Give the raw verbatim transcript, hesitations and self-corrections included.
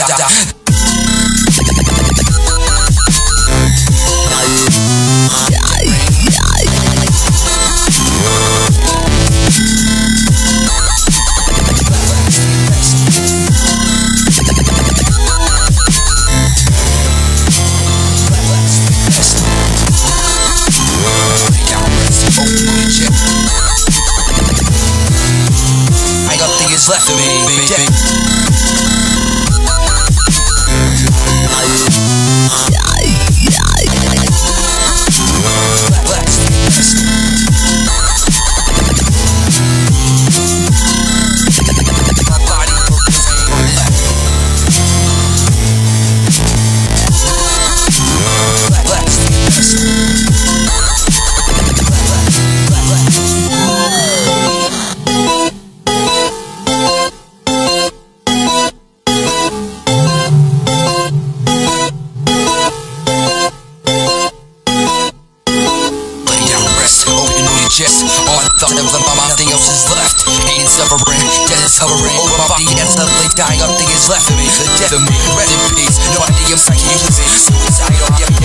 Left of me, baby. Just on thought of them, nothing else is left. Pain and suffering, death is hovering over my body and suddenly dying. Nothing is left of me, the death of me, red in peace. Nobody am psychic, suicide on your